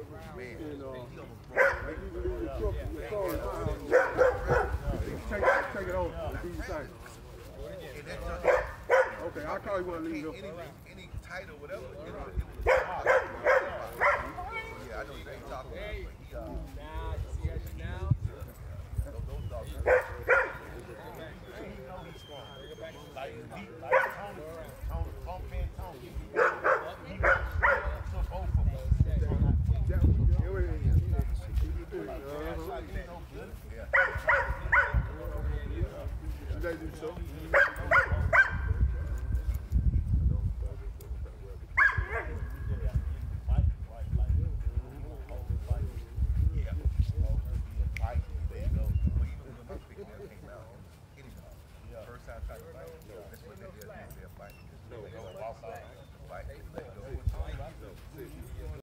Man. And like you can leave your truck and your car in my house. Take it over and do your thing. Okay, I'll call you when I leave. Any title, whatever.